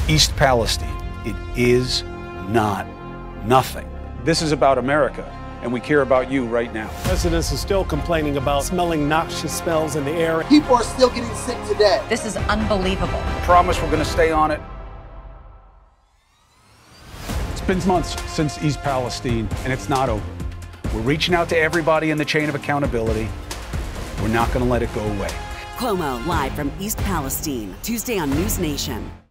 East Palestine. It is not nothing. This is about America, and we care about you right now. Residents are still complaining about smelling noxious smells in the air. People are still getting sick today. This is unbelievable. I promise we're going to stay on it. It's been months since East Palestine, and it's not over. We're reaching out to everybody in the chain of accountability. We're not going to let it go away. Cuomo live from East Palestine, Tuesday on NewsNation.